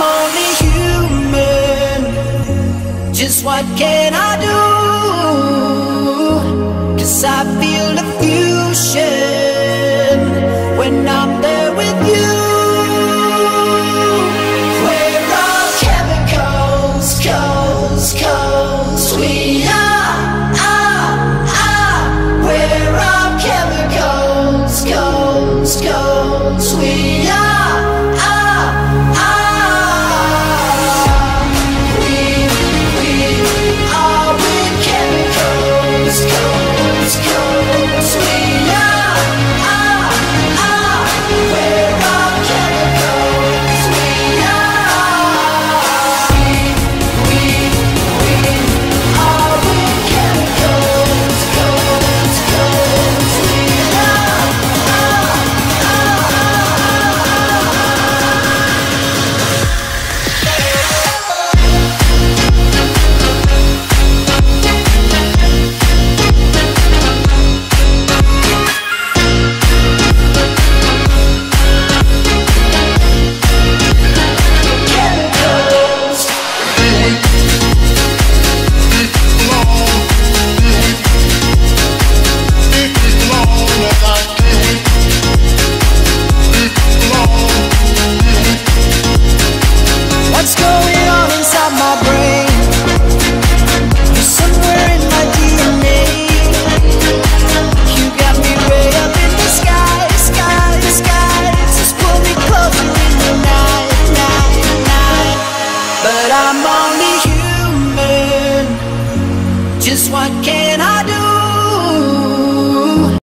only human. Just what can I do? 'Cause I feel the fusion when I'm there with you. We're all chemicals, we are, we're all chemicals, we are.